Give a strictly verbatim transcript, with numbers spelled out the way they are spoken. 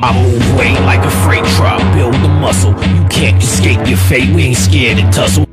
I move weight like a freight truck, build the muscle. You can't escape your fate, we ain't scared to tussle.